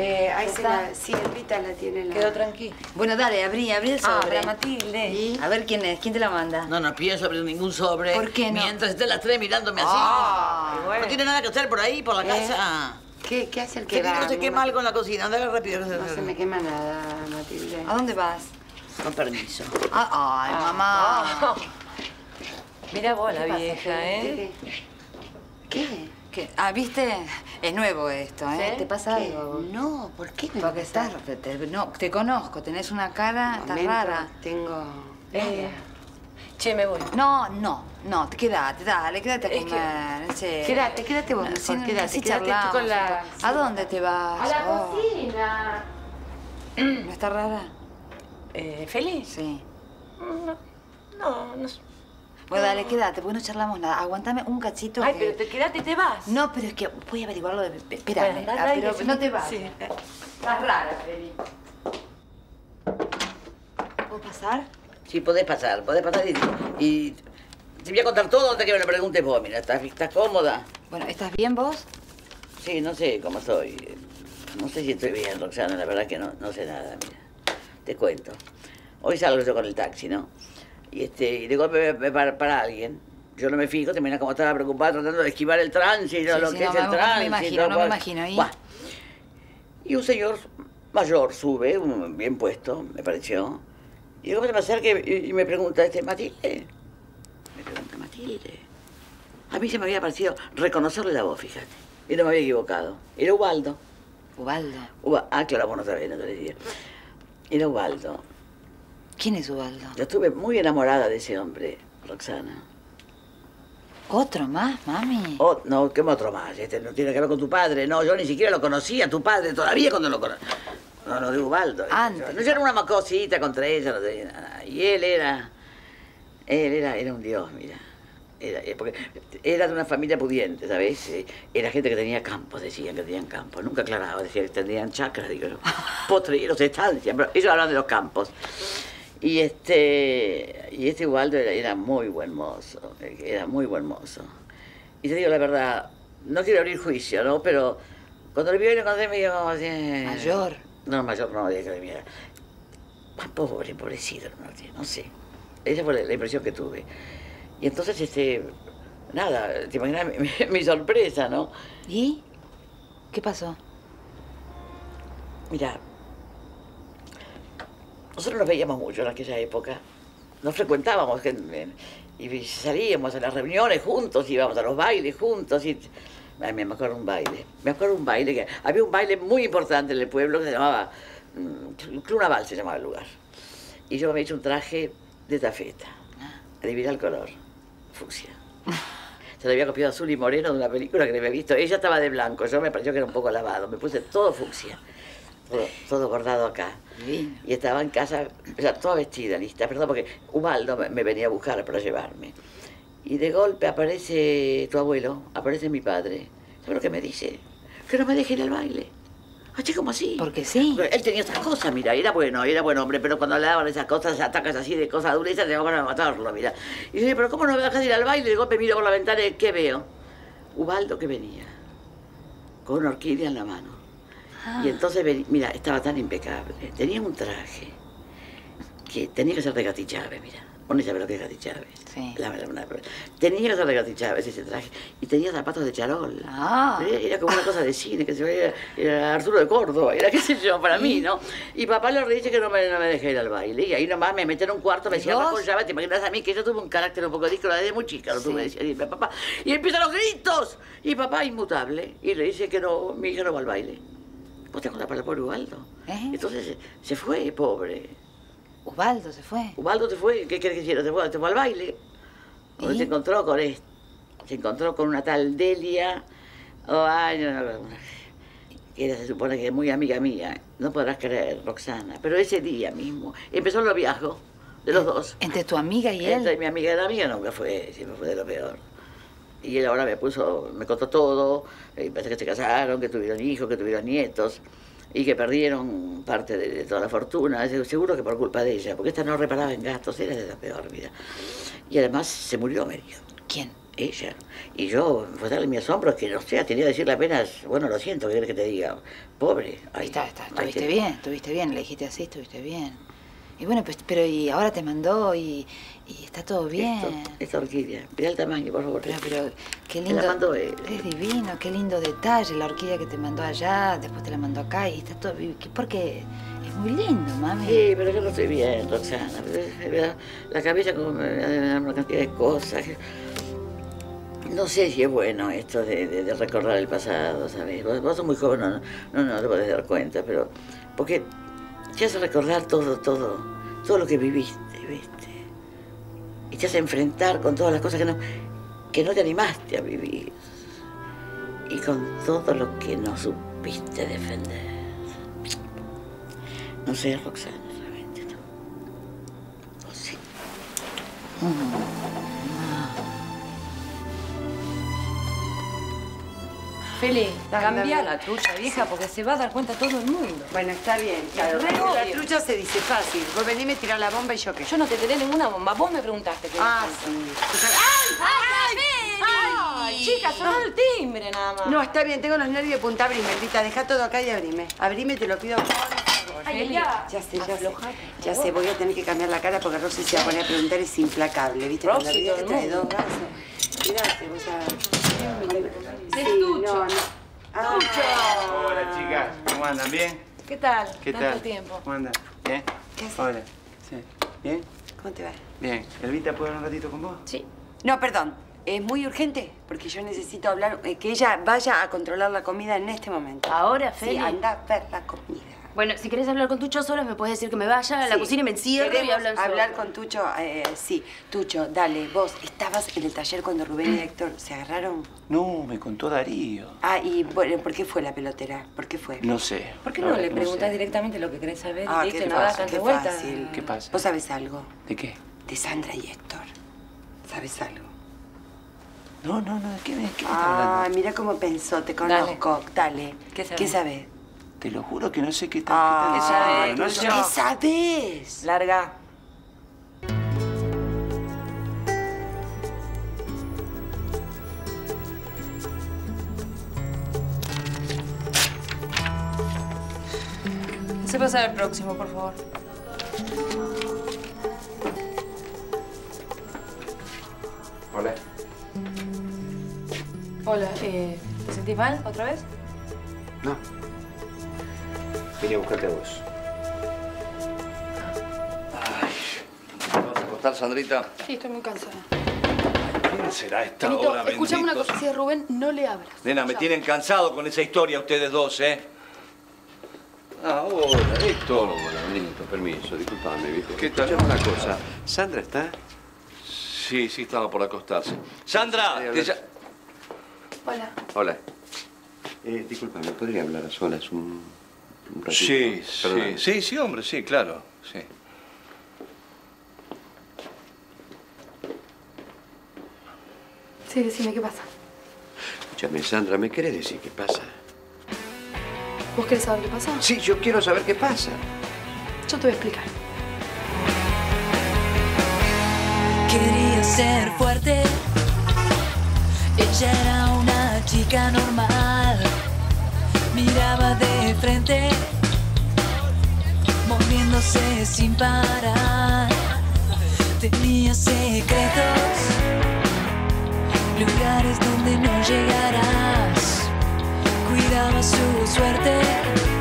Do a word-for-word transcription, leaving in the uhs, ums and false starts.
Eh, ahí se la... Sí, Elvita la tiene la... Quedó tranquila. Bueno, dale, abrí, abrí el sobre. Ah, Matilde. ¿Y? A ver quién es, quién te la manda. No, no pienso abrir ningún sobre. ¿Por qué no? Mientras esté las tres mirándome así. Ah, bueno. ¿No tiene nada que hacer por ahí, por la ¿Qué? casa? ¿Qué, ¿Qué hace el Que que va? no se quema algo en la cocina. Anda rápido. No se me quema nada, Matilde. ¿A dónde vas? Con permiso. Ah, ay, mamá. Mira vos la ¿Qué pasa, vieja, Fede? ¿eh? ¿Qué? ¿Qué? Ah, ¿viste? Es nuevo esto, ¿eh? ¿Sí? ¿Te pasa ¿Qué? algo? No, ¿por qué me Porque pasa? estás... Te, no, te conozco, tenés una cara... Estás Momento, rara. Tengo... Eh, che, me voy. No, no, no, quédate, dale, quédate a Es que- comer. sí. Quédate, quédate vos, No, mejor, sí, quédate, así quédate tú charlamos con la- un poco. ¿A dónde te vas? ¡A la Oh, cocina! ¿No está rara? Eh, ¿Feliz? Sí. No, no, no. Bueno, dale, quédate, porque no charlamos nada. Aguantame un cachito Ay, que... pero te quedaste y te vas. No, pero es que voy a averiguarlo de... Espérame, Bueno, ah, dale, pero sí. no te vas. Sí. Estás rara, Feli. ¿Puedo pasar? Sí, podés pasar, podés pasar y... y te voy a contar todo antes que me lo preguntes vos. Mira, ¿estás, estás cómoda? Bueno, ¿estás bien vos? Sí, no sé cómo estoy. No sé si estoy bien, Roxana. La verdad que no, no sé nada, mira. Te cuento. Hoy salgo yo con el taxi, ¿no? Y, este, y de golpe me, me para, para alguien. Yo no me fijo, te miras como estaba preocupada tratando de esquivar el tránsito, Sí, lo sí, que no, es me- el no me tránsito. imagino, no me cual- imagino, ¿y? Buah. Y un señor mayor sube, un- bien puesto, me pareció. Y de golpe me acerca y, y me pregunta, este, Matilde. Me pregunta, Matilde. A mí se me había parecido reconocerle la voz, fíjate. Y no me había equivocado. Era Ubaldo. Ubaldo. Uba- ah, claro, vos no sabés, no te decía. Era Ubaldo. ¿Quién es Ubaldo? Yo estuve muy enamorada de ese hombre, Roxana. ¿Otro más, mami? Oh, no, ¿qué otro más? Este no tiene que ver con tu padre. No, yo ni siquiera lo conocía, tu padre, todavía cuando lo conocí. No, no, de Ubaldo. Antes. No, yo era una cosita contra ella, no tenía nada. Y él era... Él era, era un dios, mira. Era, eh, porque era de una familia pudiente, ¿sabes? Eh, Era gente que tenía campos, decían que tenían campos. Nunca aclaraba, decían que tenían chacras, digo yo. Potreros, estancias, pero ellos hablaban de los campos. Y este, y este Ubaldo era, era muy buen mozo, era muy buen mozo. Y te digo la verdad, no quiero abrir juicio, ¿no? Pero cuando le vi lo encontré medio... eh, Mayor. No, mayor no, dije que le viera. Más pobre, empobrecido, no, no sé. Esa fue la, la impresión que tuve. Y entonces, este, nada, te imaginas mi, mi, mi sorpresa, ¿no? ¿Y? ¿Qué pasó? Mira, nosotros nos veíamos mucho en aquella época. Nos frecuentábamos en- y salíamos a las reuniones juntos, íbamos a los bailes juntos. Y, ay, me acuerdo un baile. Me acuerdo un baile que había un baile muy importante en el pueblo que se llamaba mm, Club Naval, se llamaba el lugar. Y yo me había hecho un traje de tafeta. Adivina el color. Fucsia. Se lo había copiado Azul y Moreno de una película que le había visto. Ella estaba de blanco, yo me pareció que era un poco lavado. Me puse todo fucsia. Todo, todo bordado acá. Divino. Y estaba en casa, o sea, toda vestida, lista, perdón, porque Ubaldo me, me venía a buscar para llevarme. Y de golpe aparece tu abuelo, aparece mi padre. ¿Sabes lo que me dice? Que no me deje ir al baile. Oye, ¿cómo así? Porque sí. Porque él tenía esas cosas, mira, era bueno, era buen hombre, pero cuando le daban esas cosas, atacas así de cosas duras, te van a matarlo, mira. Y yo, pero ¿cómo no me dejas ir al baile? Y de golpe miro por la ventana y ¿qué veo? Ubaldo que venía, con una orquídea en la mano. Ah. Y entonces, vení- mira, estaba tan impecable. Tenía un traje que tenía que ser de Gatti Chávez, mira. Vos no sabés lo que es Gatti Chávez. Sí. La, la- una- tenía que ser de Gatti Chávez ese traje. Y tenía zapatos de charol. Ah. Era, era como una cosa de cine, que se veía, era Arturo de Córdoba, era qué sé yo, para mí, ¿no? Y papá le dice que no me, no me dejé ir al baile. Y ahí nomás me metieron en un cuarto, me ¿Y decía, vos? con llave, te imaginas a mí que yo tuve un carácter un poco díscolo desde muy chica, lo tuve, decía, y me- papá. Y empiezan los gritos. Y papá inmutable. Y le dice que no, mi hija no va al baile. ¿Vos te acordás para el pobre Ubaldo? ¿Eh? Entonces se, se fue, pobre. Ubaldo se fue. Ubaldo se fue, ¿qué querés que hiciera? Se fue, se fue al baile. Donde ¿Y? se encontró con esto. Se encontró con una tal Delia. Oh, ay, no, no, no. Que era, se supone que es muy amiga mía. No podrás creer, Roxana. Pero ese día mismo empezó el noviazgo de los dos. ¿Entre tu amiga y Entre él? mi amiga y la amiga nunca fue, siempre fue de lo peor. Y él ahora me puso, me contó todo, y parece que se casaron, que tuvieron hijos, que tuvieron nietos, y que perdieron parte de, de toda la fortuna, seguro que por culpa de ella, porque esta no reparaba en gastos, era de lo peor, mira. Y además se murió, me dijo. ¿Quién? Ella. Y yo, fue darle mi asombro que, no sé, tenía que decirle apenas, bueno, lo siento, ¿qué querés que te diga? Pobre. Ahí está, está, ahí estuviste te- bien, estuviste bien, le dijiste así, estuviste bien. Y bueno, pues, pero y ahora te mandó y, y está todo bien. Esto, esta orquídea, mirá el tamaño, por favor. Pero, pero, qué Me lindo. la mandó él. Es divino, qué lindo detalle, la orquídea que te mandó allá, después te la mandó acá y está todo. Porque es muy lindo, mami. Sí, pero yo no estoy bien, Roxana. Me da la cabeza como me da una cantidad de cosas. No sé si es bueno esto de, de, de recordar el pasado, ¿sabes? Vos, vos sos muy joven, no, no, no te podés dar cuenta, pero... Porque te hace recordar todo, todo, todo lo que viviste, ¿viste? Y te hace enfrentar con todas las cosas que no, que no te animaste a vivir. Y con todo lo que no supiste defender. No sé, Roxana, realmente no. No sé. Feli, Dale, cambia dale. la trucha, vieja, porque se va a dar cuenta todo el mundo. Bueno, está bien, claro. re La obvio. trucha se dice fácil. Vos venime a tirar la bomba y yo qué. Yo no te tiré ninguna bomba, vos me preguntaste. qué Ah, es. sí. Ay, chica, sonó el timbre nada más. No, está bien, tengo los nervios de punta. Abrime, Rita, deja todo acá y abrime. Abrime, te lo pido por favor. Ay, Feli, Ya sé, ya sé. aflojá, por Ya favor. sé, voy a tener que cambiar la cara porque Rosy se va a poner a preguntar, es implacable, ¿viste? Rosy, Cuando la vida todo el te trae mundo. dos gases. Gracias, vos sabés. Es Sí, Tucho. no, no. Ah, Hola, chicas. ¿Cómo andan? ¿Bien? ¿Qué tal? ¿Qué Tanto tal? tiempo. ¿Cómo andan? ¿Bien? ¿Qué haces? Hola. Sí. ¿Bien? ¿Cómo te va? Bien. ¿Elvita puede hablar un ratito con vos? Sí. No, perdón. Es muy urgente porque yo necesito hablar, eh, que ella vaya a controlar la comida en este momento. ¿Ahora, Sí, Feli? anda a ver la comida. Bueno, si querés hablar con Tucho solos, me puedes decir que me vaya a la Sí. cocina y me encierro y Queremos hablan hablar solos. con Tucho, eh, sí. Tucho, dale, vos estabas en el taller cuando Rubén y Héctor se agarraron. No, me contó Darío. Ah, y bueno, ¿por qué fue la pelotera? ¿Por qué fue? No sé. ¿Por qué La no, verdad le que preguntas sé. directamente lo que querés saber? Ah, y listo, qué no das fácil, tanta qué vuelta. fácil. ¿Qué pasa? ¿Vos sabés algo? ¿De qué? De Sandra y Héctor. ¿Sabes algo? No, no, no. ¿De qué, de qué me estás Ah, hablando? mira cómo pensó, te conozco. Dale. ¿Qué sabés? ¿Qué sabés? Te lo juro que no sé qué tal. Ah, qué tal sabés, no ¿qué sé. Tucho. sabés? Larga. Se pasa al próximo, por favor. Hola. Hola, eh, ¿te sentís mal otra vez? No. Vine a buscarte a vos. ¿Te vas a acostar, Sandrita? Sí, estoy muy cansada. ¿Quién será esta Benito, hora, escuchame una benditos? cosa. Si es Rubén, no le abras. Nena, me Ya. tienen cansado con esa historia ustedes dos, ¿eh? Ah, hola, Héctor. Hola, Benito, permiso, disculpame, viejo. ¿Qué tal? Escuchame una cosa, ¿Sandra está? Sí, sí, estaba por acostarse. Sandra, Quería te hablar. ya- Hola. Hola. Eh, disculpame, ¿podría hablar a solas un, un ratito? Sí, Perdóname. sí, sí, sí, hombre, sí, claro, sí. Sí, decime qué pasa. Escúchame, Sandra, ¿me querés decir qué pasa? ¿Vos querés saber qué pasa? Sí, yo quiero saber qué pasa. Yo te voy a explicar. Quería ser fuerte. Ella era una chica normal. Miraba de frente, moviéndose sin parar. Tenía secretos, lugares donde no llegarás. Cuidaba su suerte.